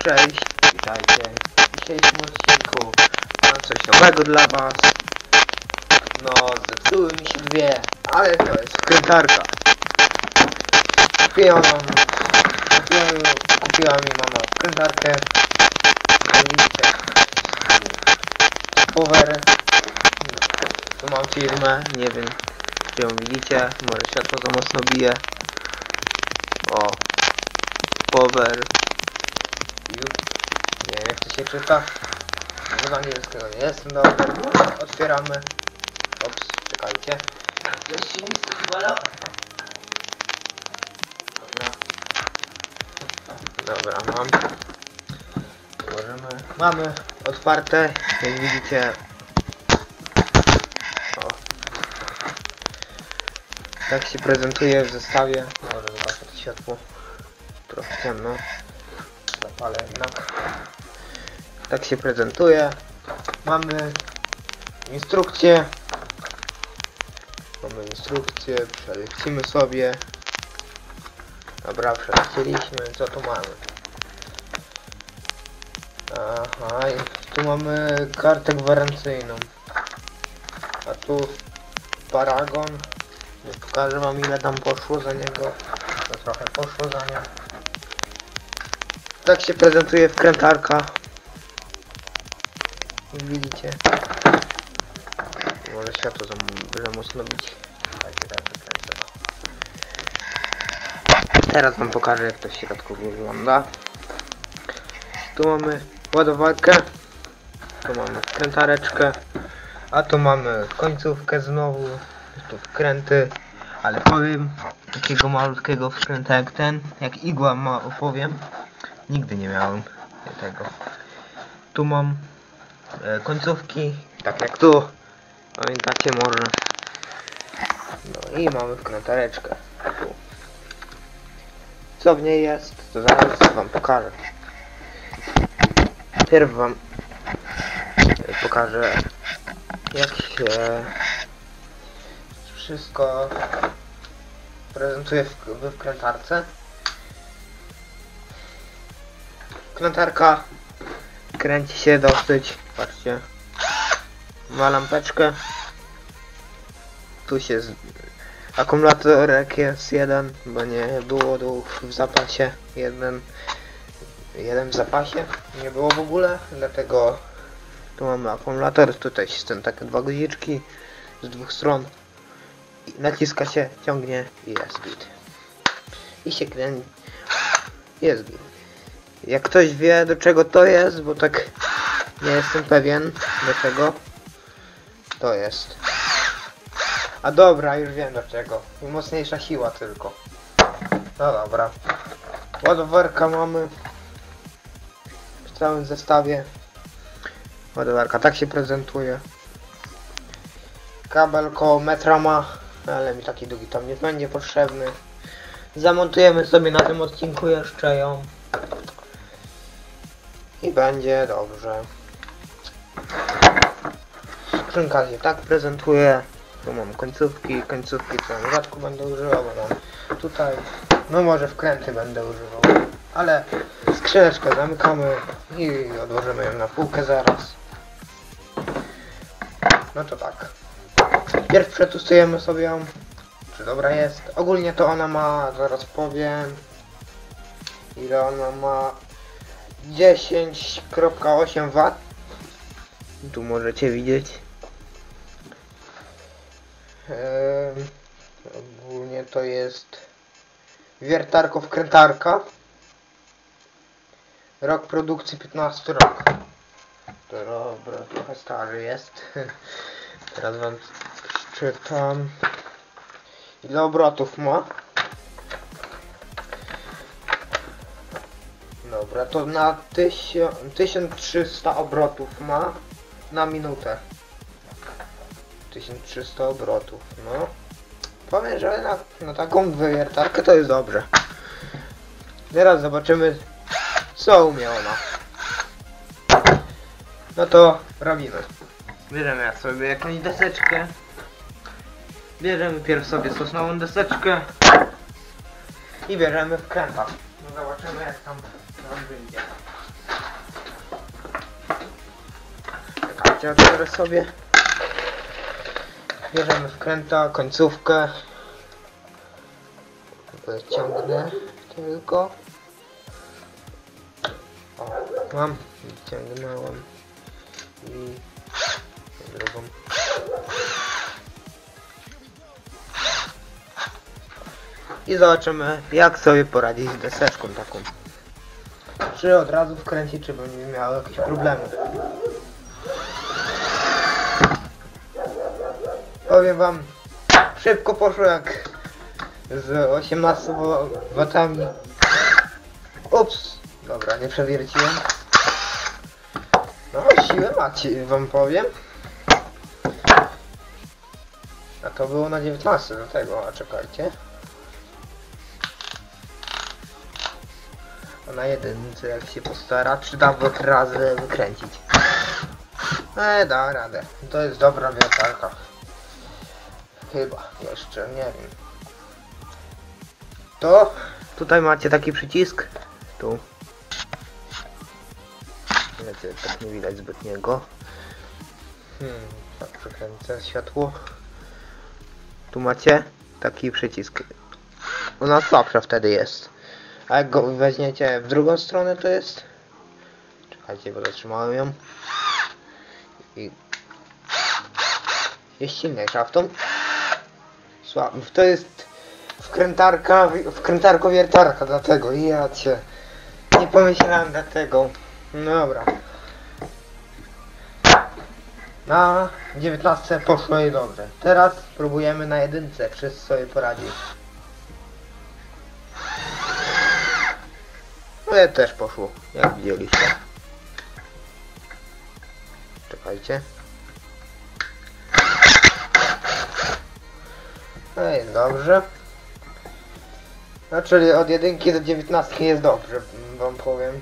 Cześć, witajcie. W dzisiejszym odcinku mam coś nowego dla was. No, zepsuły mi się dwie, ale to jest wkrętarka. Kupiła mi mama wkrętarkę. Widzicie, Power. Tu mam firmę, nie wiem czy ją widzicie, może światło za mocno bije. O, Power. Nie wiem jak to się czyta. Z angielskiego nie jestem dobry. Otwieramy. Ops, czekajcie. Coś się nie zwala. Dobra, mam. Mamy otwarte, jak widzicie. O. Tak się prezentuje w zestawie. Może zobaczę to światło. Trochę ciemno. Zapalę jednak. Tak się prezentuje. Mamy instrukcję. Przelecimy sobie. Dobra, przelecieliśmy. Co tu mamy? Aha, i tu mamy kartę gwarancyjną. A tu paragon. Nie pokażę wam ile tam poszło za niego. To trochę poszło za nią. Tak się prezentuje wkrętarka. Jak widzicie. Może światło za mocno bić. Teraz wam pokażę jak to w środku wygląda. Tu mamy ładowarkę. Tu mamy wkrętareczkę. A tu mamy końcówkę znowu. Tu wkręty. Ale powiem, takiego malutkiego wkręta jak ten, jak igła opowiem. Nigdy nie miałem tego. Tu mam końcówki, tak jak tu. Pamiętacie może. No i mamy wkrętareczkę. Tu. Co w niej jest, to zaraz wam pokażę. Pierw wam pokażę jak się wszystko prezentuje we wkrętarce. Wkrętarka kręci się dosyć, patrzcie, ma lampeczkę, tu się akumulatorek jest jeden, bo nie było w zapasie, jeden w zapasie, nie było w ogóle, dlatego tu mamy akumulator, tutaj są takie dwa guziczki z dwóch stron, i naciska się, ciągnie i jest git. I się kręci, jest git. Jak ktoś wie do czego to jest, bo tak nie jestem pewien do czego to jest. A dobra, już wiem do czego. I mocniejsza siła tylko. No dobra. Ładowarka mamy w całym zestawie. Ładowarka tak się prezentuje. Kabel koło metra ma, ale mi taki długi tam nie będzie potrzebny. Zamontujemy sobie na tym odcinku jeszcze ją. I będzie dobrze. Skrzynka się tak prezentuje. Tu mam końcówki co rzadko będę używał, bo mam tutaj. No może wkręty będę używał. Ale skrzyneczkę zamykamy i odłożymy ją na półkę zaraz. No to tak. Pierw przetestujemy sobie ją, czy dobra jest. Ogólnie to ona ma, zaraz powiem, ile ona ma. 10,8 W. Tu możecie widzieć. Ogólnie to jest wiertarko-wkrętarka. Rok produkcji 15 rok. To dobra, trochę stary jest. Teraz wam czytam. Ile obrotów ma? Dobra, to na 1300 obrotów ma na minutę. 1300 obrotów, no. Powiem, że na taką wiertarkę to jest dobrze. Teraz zobaczymy co umie ona. No to robimy. Bierzemy sobie jakąś deseczkę. Bierzemy pierw sobie sosnową deseczkę. I bierzemy wkręta. No zobaczymy jak tam wyjdzie. czekajcie, otworzę sobie. Bierzemy wkręta, końcówkę. Ciągnę tylko. O, mam. Ciągnąłem. I drugą. I zobaczymy, jak sobie poradzić z deseczką taką. Czy od razu wkręcić, czy będzie miał jakieś problemy. Powiem wam, szybko poszło jak z 18 watami. Ups, dobra, nie przewierciłem. No, siłę macie, wam powiem. A to było na 19 do tego, a czekajcie. A na jedynce jak się postara, czy nawet razy wykręcić. Da radę. To jest dobra wiertarka. Chyba, jeszcze, nie wiem. To, tutaj macie taki przycisk. Tu. Wiecie, tak nie widać zbytniego. Tak przekręcę światło. Tu macie taki przycisk. Ona słabsza wtedy jest. A jak go weźmiecie w drugą stronę, to jest... Czekajcie, bo zatrzymałem ją. I... jest silniejsza w tą. To jest wkrętarko-wiertarka, dlatego ja cię nie pomyślałem dlatego. Dobra. Na 19 poszło i dobrze. Teraz próbujemy na jedynce, czy sobie poradzi. No ja też poszło, jak widzieliście. Czekajcie. No jest dobrze. No czyli od 1 do 19 jest dobrze, wam powiem.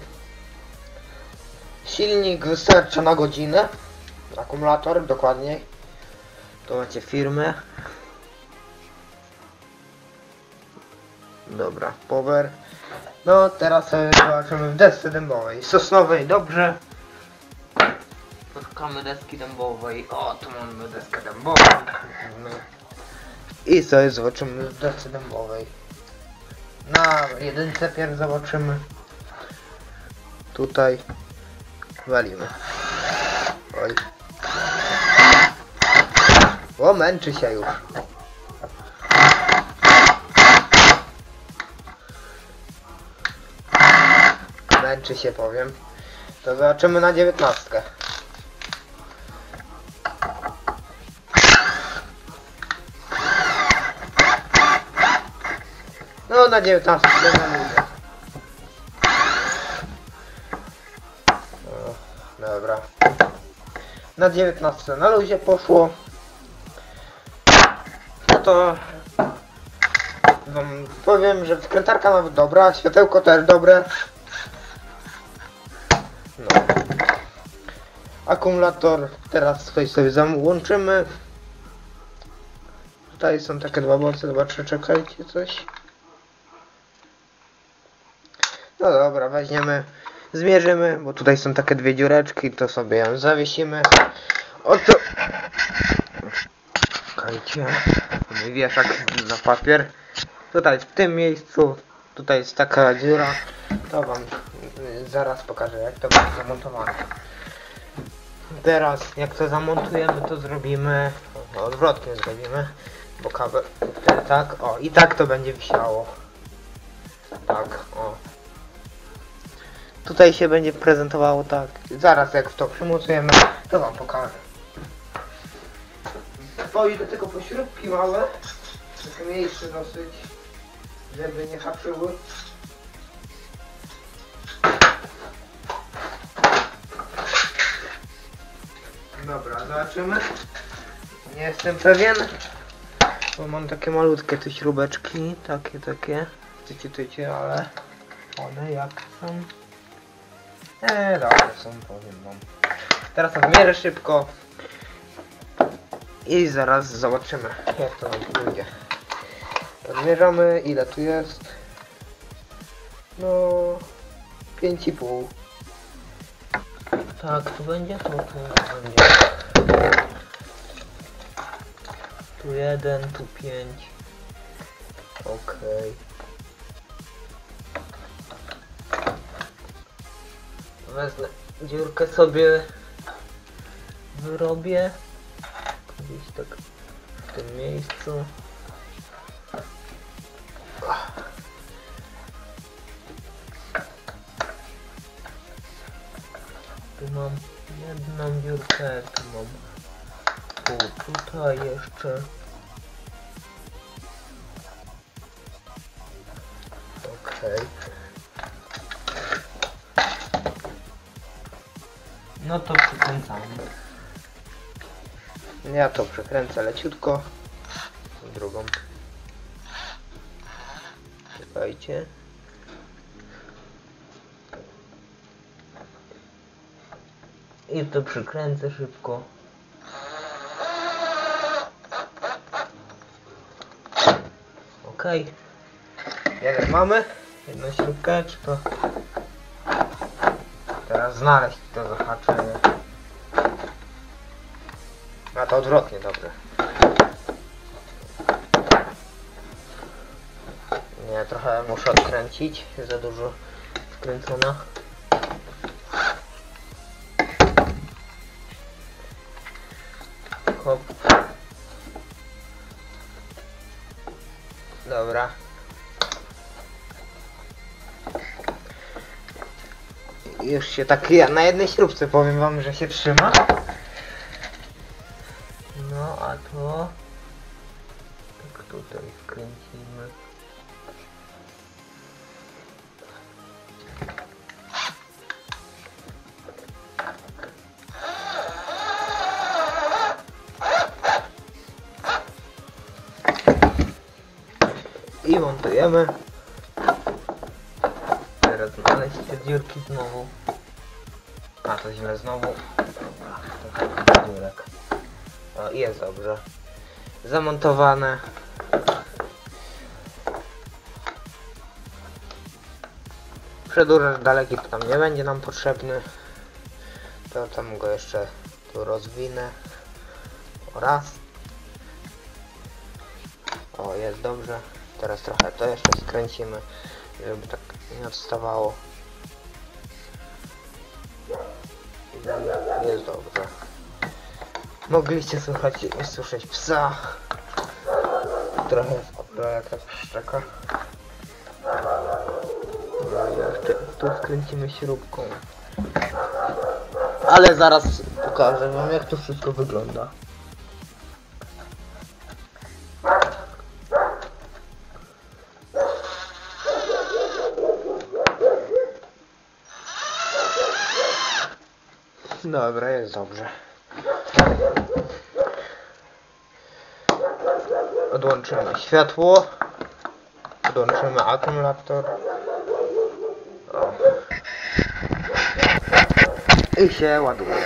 Silnik wystarcza na godzinę. Akumulator dokładniej. Tu macie firmę. Dobra, power. No teraz sobie zobaczymy w desce dębowej. Sosnowej dobrze. Szukamy deski dębowej. O, tu mamy deskę dębową. No. I sobie zobaczymy w desce dębowej. Na jedynce pierw zobaczymy. Tutaj walimy. Oj. O, męczy się już. Męczy się, powiem. To zobaczymy na 19. No na 19 na luzie. Dobra. Na 19 na luzie poszło. No to wam powiem, że wkrętarka nawet dobra, światełko też dobre. No. Akumulator teraz tutaj sobie załączymy. Tutaj są takie dwa boce, zobaczę, czekajcie coś. No dobra, weźmiemy, zmierzymy, bo tutaj są takie dwie dziureczki, to sobie ją zawiesimy. Oto... Czekajcie, mój wieszak na papier. Tutaj w tym miejscu, tutaj jest taka dziura. To wam zaraz pokażę, jak to będzie zamontowane. Teraz jak to zamontujemy, to zrobimy, odwrotnie zrobimy, bo kabel wtedy tak, o, i tak to będzie wisiało. Tak, o. Tutaj się będzie prezentowało tak. Zaraz jak w to przymocujemy, to wam pokażę. Stoi do tego pośrubki małe, takie mniejsze dosyć, żeby nie haczyły. Dobra, zobaczymy. Nie jestem pewien, bo mam takie malutkie te śrubeczki, takie, tycie, ale one jak są? Dobra są, powiem wam. Teraz odmierzę szybko i zaraz zobaczymy, jak to nam pójdzie. Odmierzamy, ile tu jest? No 5,5. tak, tu będzie, tu będzie. Tu 1, tu 5. Okej. Wezmę dziurkę sobie, wyrobię gdzieś tak w tym miejscu. Tu mam jedną dziurkę, tu mam tutaj jeszcze. Okej. No to przykręcamy. Ja to przekręcę leciutko. Drugą. Czekajcie. I to przykręcę szybko. Okej. Jeden mamy. Jedną śrubkę, czy to... Teraz znaleźć to zahaczenie. A to odwrotnie, dobrze. Nie, trochę muszę odkręcić. Za dużo wkręcona. Hop. Dobra. Już się tak na jednej śrubce powiem wam, że się trzyma. No a to tak tutaj wkręcimy. I montujemy. Teraz znaleźć te dziurki znowu. A to źle znowu. Dobra, dziurek. O, jest dobrze. Zamontowane. Przedłużacz daleki to tam nie będzie nam potrzebny. To tam go jeszcze tu rozwinę. Raz. O, jest dobrze. Teraz trochę to jeszcze skręcimy, żeby tak nie odstawało. Jest dobrze. Mogliście słyszeć psa. Trochę jakaś szczeka. No i jeszcze tu skręcimy śrubką. Ale zaraz pokażę wam, jak to wszystko wygląda. Dobra, jest dobrze. Odłączymy światło. Odłączymy akumulator. O. I się ładuje.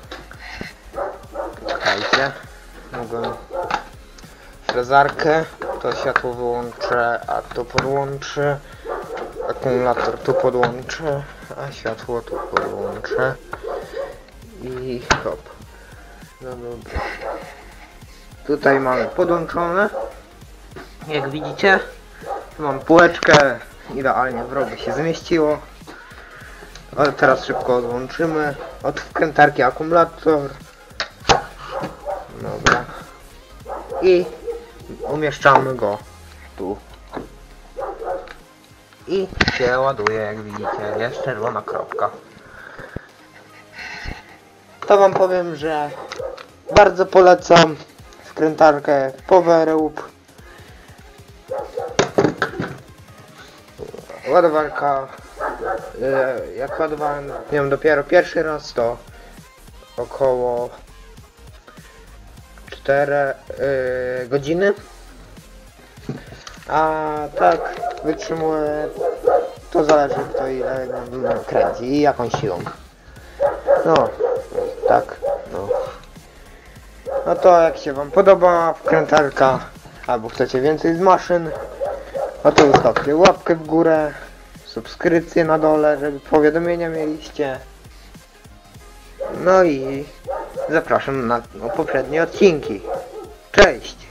Czekajcie. Mogę frezarkę. To światło wyłączę, a to podłączę. Akumulator tu podłączę, a światło tu podłączę. I hop. No dobra. Tutaj mamy podłączone. Jak widzicie, tu mam półeczkę. Idealnie w rogu się zmieściło. Ale teraz szybko odłączymy. Od wkrętarki akumulator. Dobra. I umieszczamy go tu. I się ładuje, jak widzicie. Jest czerwona kropka. To wam powiem, że bardzo polecam wkrętarkę Powerup. Ładowarka, jak ładowałem ją dopiero pierwszy raz, to około 4 godziny. A tak wytrzymuje, to zależy kto ile kręci i jaką siłą. No, tak, no. No to jak się wam podoba wkrętarka, albo chcecie więcej z maszyn, no to zostawcie łapkę w górę, subskrypcję na dole, żeby powiadomienia mieliście. No i zapraszam na poprzednie odcinki. Cześć!